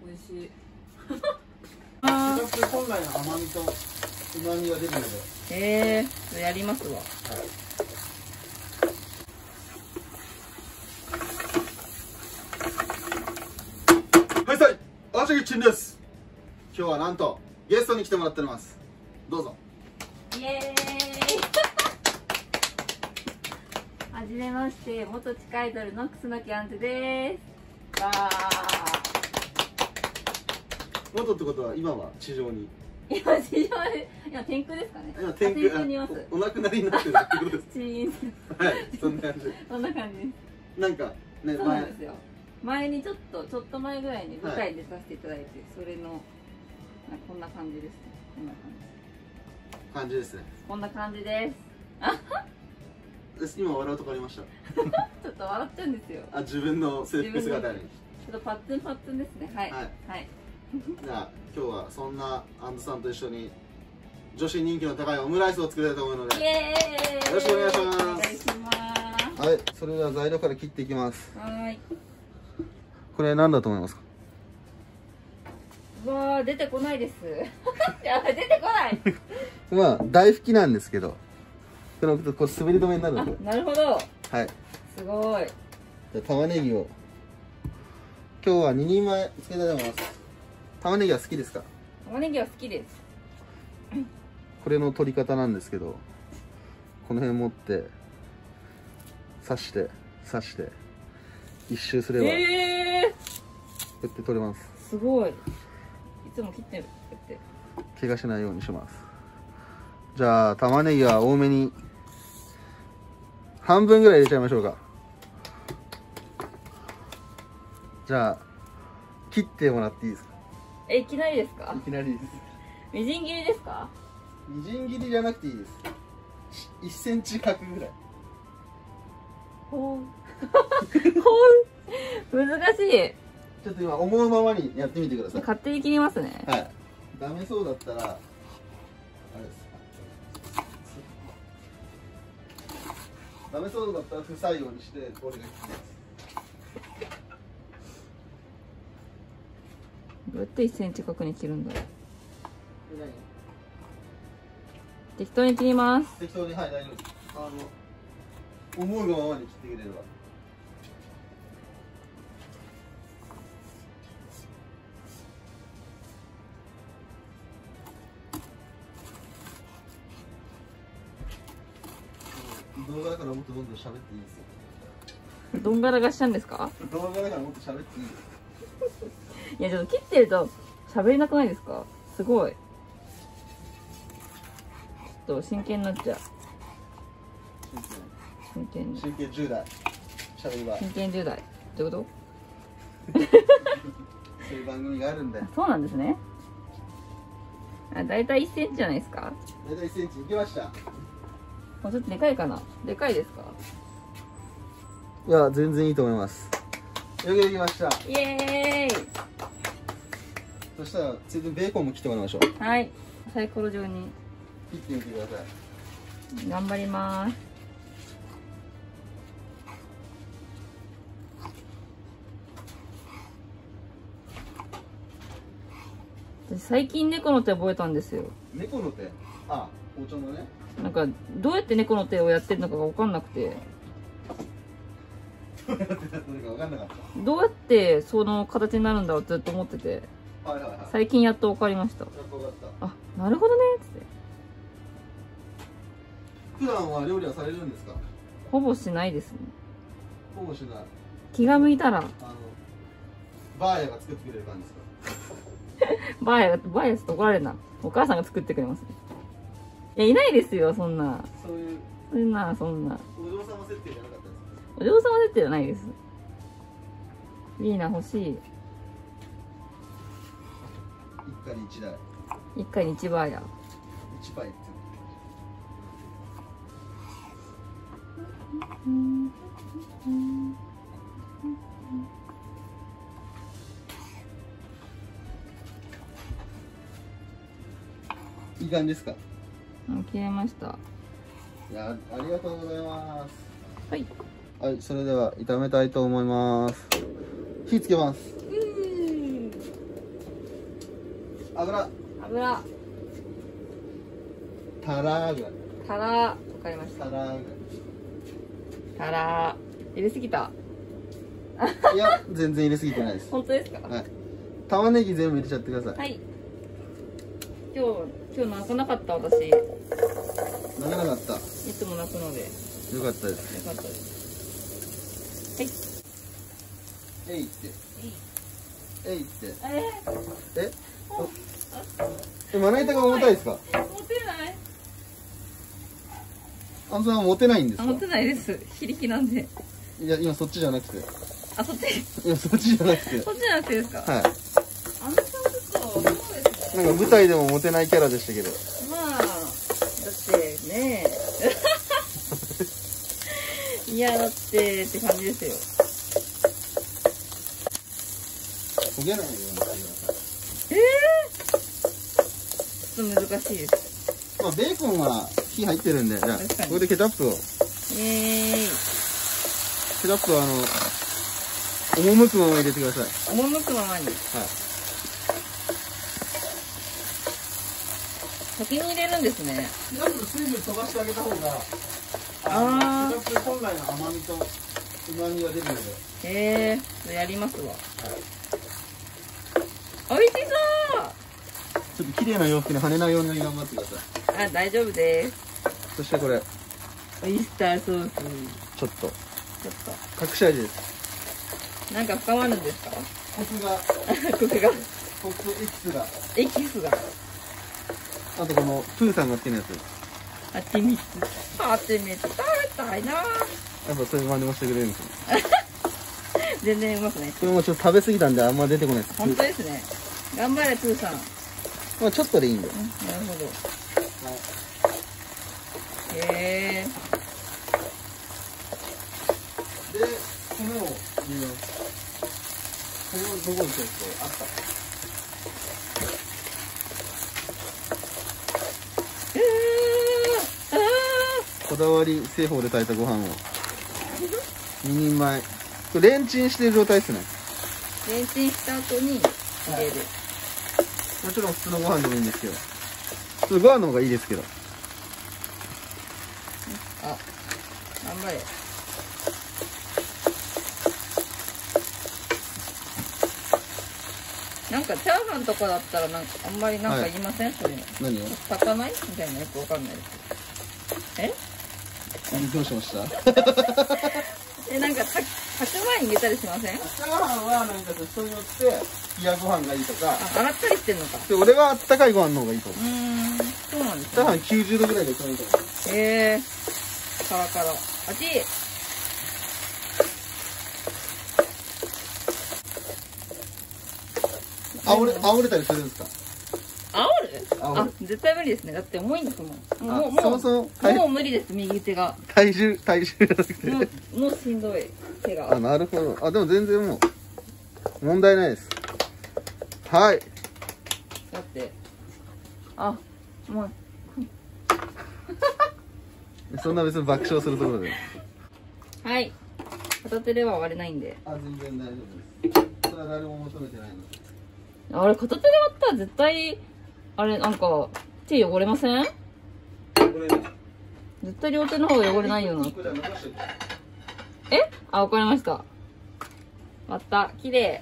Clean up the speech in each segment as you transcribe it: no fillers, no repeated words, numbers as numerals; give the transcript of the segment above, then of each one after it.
美味しい。 しらす本来の甘みと旨味が出るので。 それやりますわ。はい。 はい、さい、アーチャキッチンです。今日はなんとゲストに来てもらっております。どうぞ。 イエーイ。はじめまして、元地下アイドルの楠木あんずです。わー。 元ってことは今は地上に。 今地上で、今天空ですかね。 今天空にいます。 お亡くなりになってるってことです。 チーン。 はい、そんな感じで。 そんな感じです。 なんかね、 そうなんですよ。前にちょっと前ぐらいに舞台出させていただいて、それのこんな感じですね。こんな感じですね。 こんな感じです。 今笑うとこありました。 ちょっと笑っちゃうんですよ。 あ、自分の制服姿に。 ちょっとパッツンパッツンですね。はい。はい。 じゃあ今日はそんなアンズさんと一緒に女子人気の高いオムライスを作りたいと思うので、 イエーイ。 よろしくお願いします。 お願いします。 はい、それでは材料から切っていきます。 はい。 これ何だと思いますか？ わあ、出てこないです。やばい、出てこない。 まあ大拭きなんですけど、これこう滑り止めになるので。 なるほど。 はい。 すごい。 じゃあ玉ねぎを今日は2人前つけたいと思います。玉ねぎは好きですか？ 玉ねぎは好きです。 これの取り方なんですけど、この辺持って刺して一周すれば、こうやって取れます。 すごい。いつも切ってるって怪我しないようにします。じゃあ玉ねぎは多めに半分ぐらい入れちゃいましょうか。じゃあ切ってもらっていいですか？ いきなりですか？ いきなりです。 みじん切りですか？ みじん切りじゃなくていいです。1センチ角ぐらい。 ほう難しい。 ちょっと今思うままにやってみてください。 勝手に切りますね。 はい。ダメそうだったらあれです。ダメそうだったら不採用にして俺が切ります。 どうやって1センチ角に切るんだろう。適当に切ります。 適当に、はい、大丈夫です。思うがままに切ってくれれば。動画だからもっとどんどん喋っていいですよ。 どんがらがしちゃうんですか？ 動画だからもっと喋っていいです。 いや、ちょっと切ってると喋れなくないですか？すごい。ちょっと真剣になっちゃう。真剣 10代。喋りは。 真剣10代。どういうこと？ そういう番組があるんで。 そうなんですね。だいたい1センチじゃないですか？ だいたい1センチいきました。 もうちょっとでかいかな？でかいですか？ いや、全然いいと思います。よくできました。 イエーイ。 そしたらついでにベーコンも切ってもらいましょう。 はい、サイコロ状に切ってみてください。 頑張ります。私最近猫の手覚えたんですよ。 猫の手？あ、包丁のね。 なんかどうやって猫の手をやってるのかが分かんなくて。 どうやってやってるのか分かんなかった。 どうやってその形になるんだろうってずっと思ってて。 はいはいはい。 最近やっと分かりました。 やっと分かった。 あ、なるほどねっつって。 普段は料理はされるんですか？ ほぼしないですね。 ほぼしない。 気が向いたら。 バーヤが作ってくれる感じですか？ バーヤちょっと怒られるな。お母さんが作ってくれますね。いや、いないですよ、そんな。 そういう。 そんな。 お嬢様設定じゃなかったですか？ お嬢様設定じゃないです。いいな、欲しい。 一家に一台。 一家に一バーヤ。 一杯って。いい感じですか？ 切れました。 いや、ありがとうございます。 はい。 はい、それでは炒めたいと思います。火つけます。 油。タラぐらい。 タラ、わかりました。 タラぐらい。 タラ、入れすぎた。 いや、全然入れすぎてないです。 本当ですか。 はい。玉ねぎ全部入れちゃってください。 はい。今日泣かなかった私。 泣かなかった。 いつも泣くので。 よかったです。 よかったです。 はい。えいって。えいって。まな板が重たいですか。 持てない。 あんさんは持てないんですか。 持てないです。非力なんで。 いや、今そっちじゃなくて。 あ、そっち。 いや、そっちじゃなくて。 そっちじゃなくてですか。 はい。 あんさんちょっと、そうですね。 なんか舞台でもモテないキャラでしたけど。 まあ、だってね。いや、だってって感じですよ。 焦げないようにしてください。 ちょっと難しいです。 まあ、ベーコンは火入ってるんで、じゃあ、これでケチャップを。ケチャップは赴くまま入れてください。 赴くままに。はい。先に入れるんですね。 ケチャップ水分飛ばしてあげた方が、ケチャップ本来の甘みと旨味が出るので。 やりますわ。はい。美味しそう。 ちょっと綺麗な洋服に跳ねないように頑張ってください。 あ、大丈夫です。 そしてこれ。 オイスターソース。 ちょっと。隠し味です。 なんか深まるんですか。 コクが。 コクが。 コクエキスが。 エキスが。 あとこのプーさんが好きなやつ。 ハチミツ。ハチミツ食べたいな。やっぱそういう真似もしてくれるんですよ。 全然うまくない。 これもちょっと食べ過ぎたんであんま出てこないです。 本当ですね。頑張れプーさん。 まあちょっとでいいんで。 なるほど。で、 米を入れます。米をどこにちょっとあった。こだわり製法で炊いたご飯を2人前。これレンチンしてる状態ですね。 レンチンした後に入れる。 もちろん普通のご飯でもいいんですけど、普通ご飯の方がいいですけど。 あ、頑張れ。なんかチャーハンとかだったらなんかあんまりなんか言いません、それ。 何を？ 炊かないみたいな、よくわかんないです。 どうしました？ なんか炊く前に入れたりしません？ チャーハンはなんか人によって冷やご飯がいいとか。 洗ったりしてんのか。 で、俺はあったかいご飯の方がいいと思う。 そうなんですね。 チャーハン90度ぐらいで一番いいと思う。 カラカラ。あっち。 煽れたりするんですか？ 煽る？あ、絶対無理ですね。だって重いんですもん。 そもそももう無理です、右手が。 体重じゃなくて。 もうしんどい、手が。 あ、なるほど。あ、でも全然もう、問題ないです。はい。 だって、あ、もう。 そんな別に爆笑するところで。 はい。片手では割れないんで。 あ、全然大丈夫です。それは誰も求めてないので。 あれ、片手で割ったら絶対、あれ、なんか、手汚れません？ これね。 絶対両手の方が汚れないよな。あ、わかりました。割った。綺麗。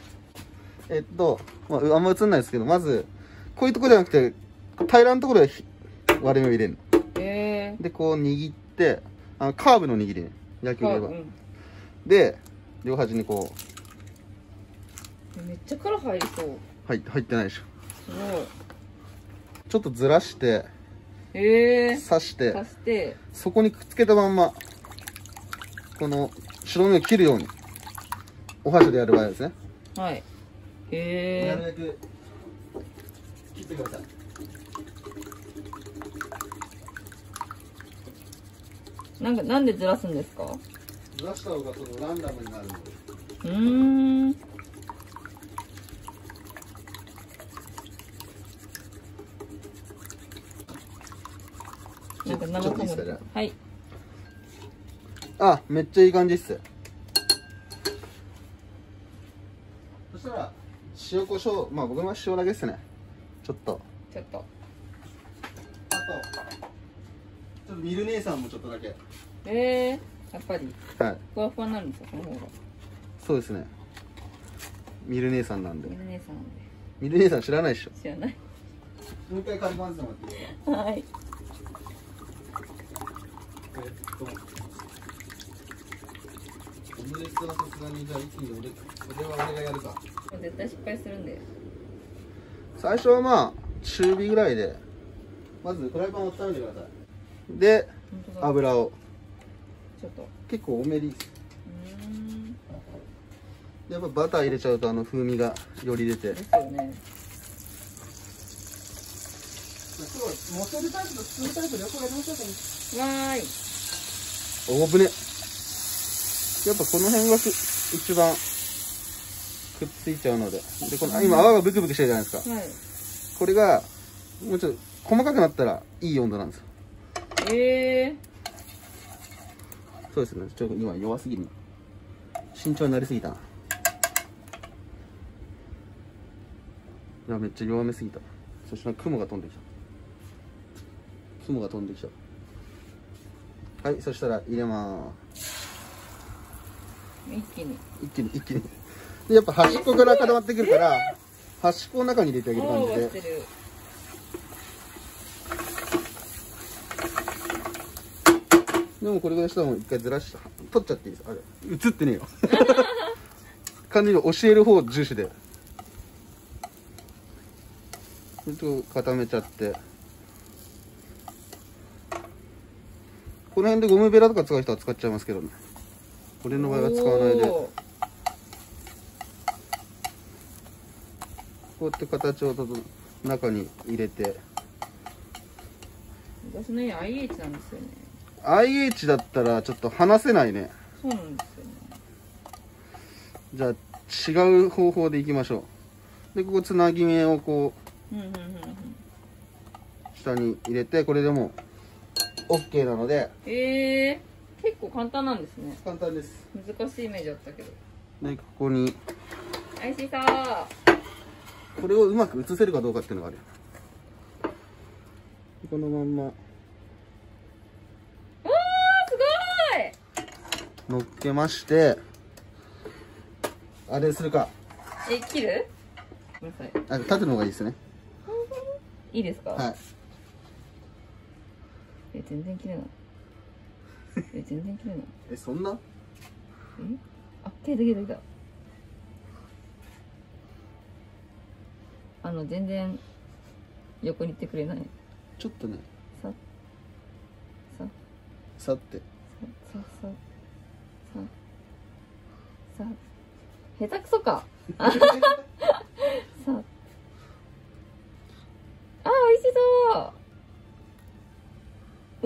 まあ、あんま映んないですけど、まず、こういうところじゃなくて、平らなところで割れ目を入れるの。で、こう握って、カーブの握りね。野球で言えば。で、両端にこう。めっちゃ殻入りそう。 入ってないでしょ。 すごい。 ちょっとずらして、刺して、そこにくっつけたまんま、この白身を切るように、お箸でやる場合ですね。 はい。なるべく切ってください。 なんでずらすんですか？ ずらした方がそのランダムになるので。 なんか生ハム。はい。 あ、めっちゃいい感じっす。そしたら塩コショウ、まあ僕の塩だけですね。 ちょっとちょっと。 あとちょっとミル姉さんもちょっとだけ。 やっぱりはいふわふわになるんですよ、この方が。 そうですね、ミル姉さんなんで。 ミル姉さんなんで。 ミル姉さん知らないでしょ。 知らない。 もう一回カリバンズもらっていいですか。 はい。 オムレツはさすがに、じゃあ一気に俺がやるか。 絶対失敗するんで。 最初はまあ中火ぐらいでまずフライパンを温めてください。で本当だ。 油をちょっと。 結構多めでいいです。やっぱバター入れちゃうと風味がより出て。 ですよね。 乗せるタイプと包むタイプ両方やりましょうかね。 わーい。 おぶね。やっぱこの辺が一番くっついちゃうので。で、この今泡がブクブクしてるじゃないですか。 はい。 これがもうちょっと細かくなったらいい温度なんですよ。そうですね。ちょっと今弱すぎるな。慎重になりすぎたな。いや、めっちゃ弱めすぎた。そしたら雲が飛んできた。雲が飛んできた。はい、そしたら入れます。 一気に。 一気に。で、やっぱ端っこから固まってくるから、端っこの中に入れてあげる感じで。でもこれぐらいしたらもう一回ずらして、取っちゃっていいです。あれ、映ってねえよ。完全に教える方重視で。ちょっと固めちゃって。この辺でゴムベラとか使う人は使っちゃいますけどね。俺の場合は使わないで。こうやって形を中に入れて。 私の家 IH なんですよね。 IH だったらちょっと離せないね。 そうなんですよね。 じゃあ違う方法でいきましょう。で、ここつなぎ目をこう下に入れて、これでもう OK なので。 結構簡単なんですね。 簡単です。 難しいイメージあったけど。 で、ここにおいしそう。 これをうまく映せるかどうかっていうのがあるよ。このまんますごい乗っけまして、あれするか。 切る？ごめんなさい。 縦の方がいいですね。 いいですか？ はい。 全然切れない。全然切れない。 そんな？ 切れた。全然横に行ってくれない。 ちょっとね。 さって。 下手くそか。美味しそう。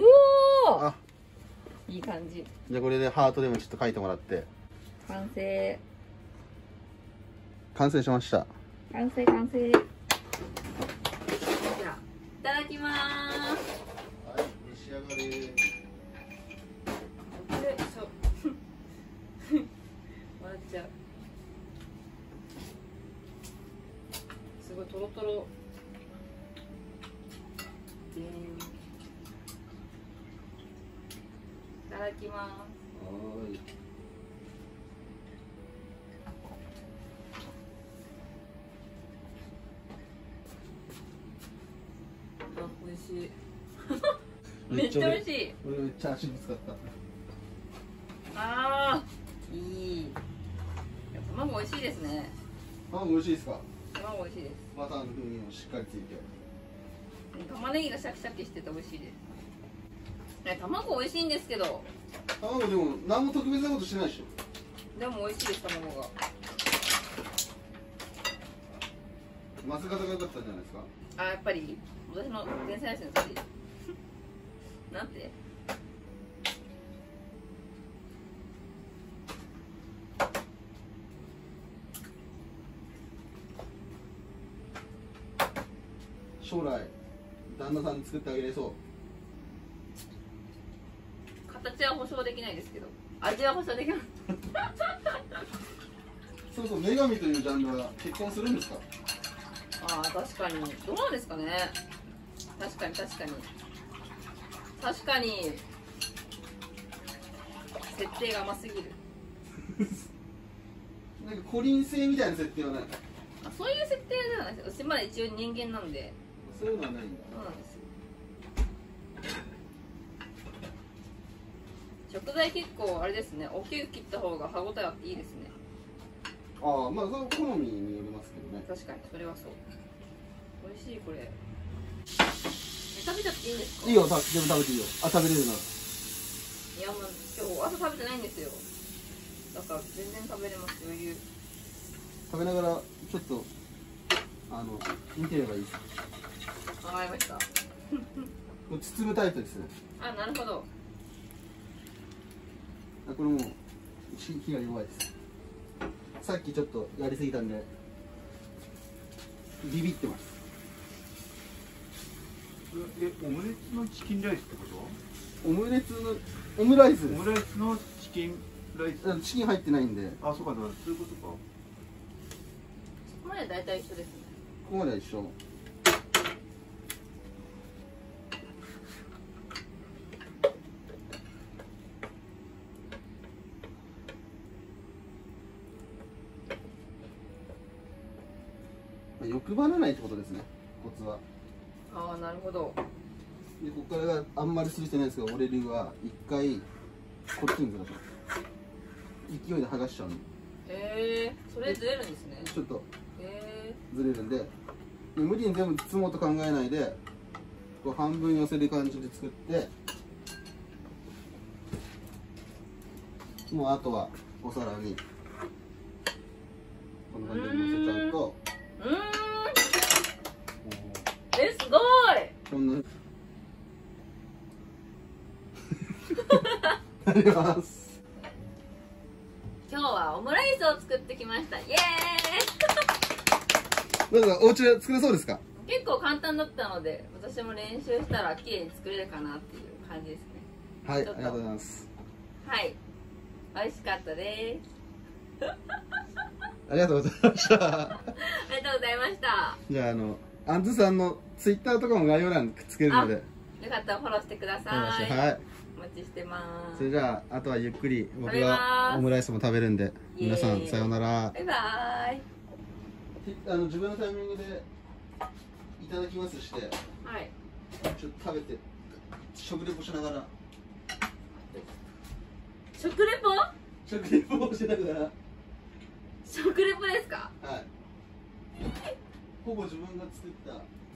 いい感じ。 じゃあこれでハートでもちょっと書いてもらって。 完成しました。 完成。じゃあいただきます。 はい、召し上がれ。 よいしょ。笑っちゃう。すごいトロトロ。いただきます。美味しい。めっちゃ美味しい。 俺めっちゃ足ぶつかった。 いい。卵美味しいですね。 卵美味しいですか？ 卵美味しいです。 バターの風味もしっかりついて。 玉ねぎがシャキシャキしてて美味しいです。卵美味しいんですけど。 卵でも何も特別なことしてないでしょ。でも美味しいです、卵が。 混ぜ方が良かったんじゃないですか？ やっぱり私の天才ですね、それ。なんて？ 将来旦那さんに作ってあげれそう。 形は保証できないですけど、味は保証できます。 そう女神というジャンルは結婚するんですか？ ああ、確かに。どうなんですかね。確かに確かに。確かに。設定が甘すぎる。 なんかコリン星みたいな設定はない。 あ、そういう設定ではないです。私まだ一応人間なんで。 そういうのはないんだ。 そうなんですよ。食材結構あれですね。大きく切った方が歯ごたえあっていいですね。 ああ、まあその好みによりますけどね。 確かにそれはそう。美味しいこれ。食べちゃっていいんですか？ いいよ、全部食べていいよ。あ、食べれるな。 いやもう今日朝食べてないんですよ。だから全然食べれます。余裕。 食べながらちょっと見てればいいです。 わかりました。 包むタイプですね。 あ、なるほど。 あ、これもう火が弱いです。さっきちょっとやりすぎたんでビビってます。 オムレツのチキンライスってこオムレツのオムライスと？オムライスのチキンライス。 チキン入ってないんで。 あ、そうか、そういうことか。 ここまで大体一緒ですね。 ここまでは一緒。欲張らないってことですね、コツは。 ああ、なるほど。 で、ここからがあんまりする必要ないですけど、俺流は一回こっちにずらします。勢いで剥がしちゃうの。 それずれるんですね。 ちょっとずれるんで、無理に全部包もうと考えないで、こう半分寄せる感じで作って、もうあとはお皿にこんな感じで乗せちゃうと、 すごい。 こんなあります。 今日はオムライスを作ってきました。イエーイ。 なんかお家で作れそうですか？ 結構簡単だったので、私も練習したら綺麗に作れるかなっていう感じですね。 はい、ありがとうございます。 はい、美味しかったです。 ありがとうございました。 ありがとうございました。 じゃあ、アンズさんのツイッターとかも概要欄にくっつけるので、よかったらフォローしてください。 はい。 お待ちしてます。 それじゃあ、あとはゆっくり僕はオムライスも食べるんで、皆さんさようなら。 バイバイ。 自分のタイミングでいただきますして、 はい。 ちょっと食べて食レポしながら。 食レポ？ 食レポをしながら。 食レポですか？ はい。ほぼ自分が作った